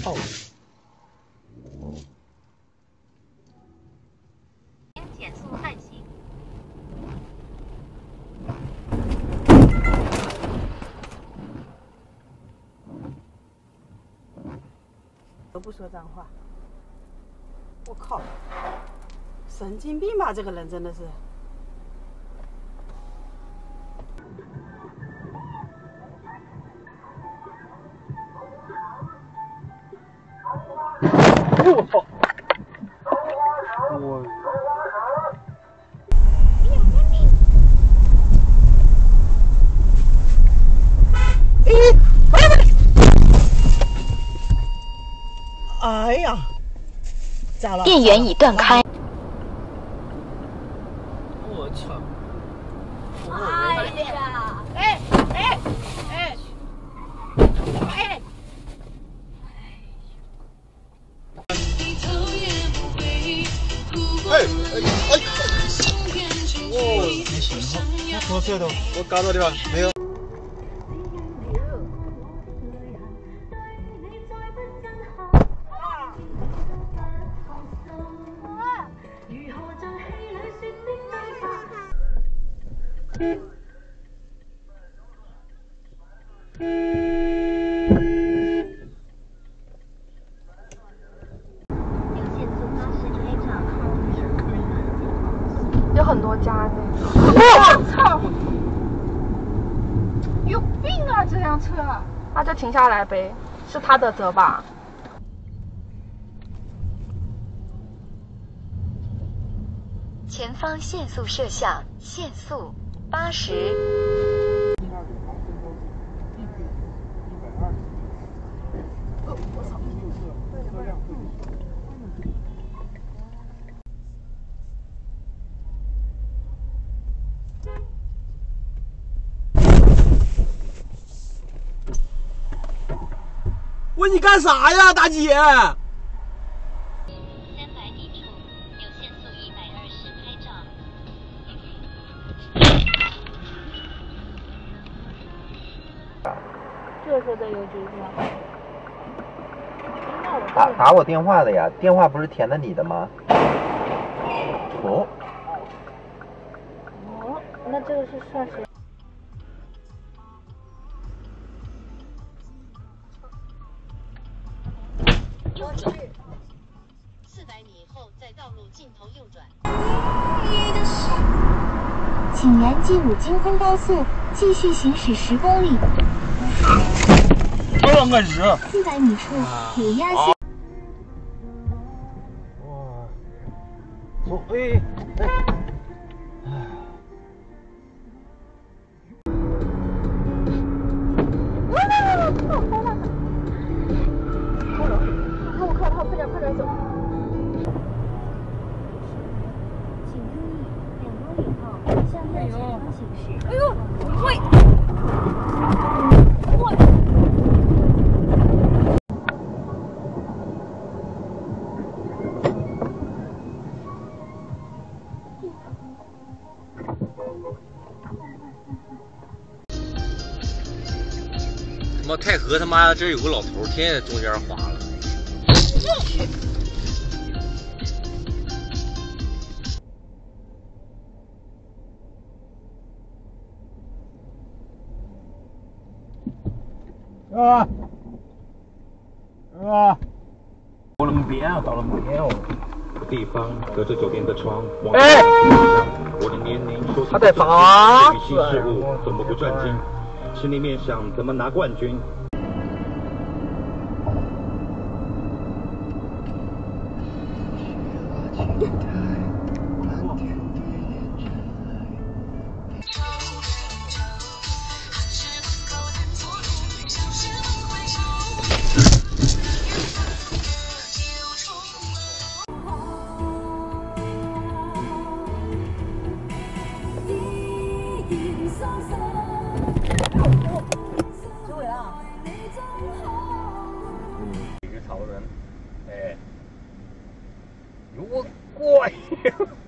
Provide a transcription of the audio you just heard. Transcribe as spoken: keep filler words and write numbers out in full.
套路。 减速慢行。 都不说脏话。我靠，神经病吧？这个人真的是。 我操！我。哎呀！咋了？ 电源已断开。 我操！ 哎呀！哎哎哎！哎！ 哎哎哎！哦，还行哈，多这都我搞到的吧？没有。 有很多家那种。我操！有病啊！这辆车，那就停下来呗，是他的责吧？ 前方限速摄像，限速八十。 哦，我操！ 喂，你干啥呀，大姐？ 三百米处有限速一百二十拍照。 这说的有局是吧？ 打打我电话的呀，电话不是填的你的吗？哦。 哦，那这个是算谁？ 右转，四百米后在道路尽头右转。 请沿济武京昆高速继续行驶十公里。 哎呀，我日！ 四百米处有压线。 哇！走，哎哎。 哎呦，喂！我。 他妈太和他妈的这有个老头，天天在中间划了。 啊啊！到那么边啊，到那么边哦。 地方隔着酒店的窗，望哎， 我的年龄说他在打对于新事物怎么不转睛？心里面想怎么拿冠军？ 结尾了。 一个超人，哎，有我乖。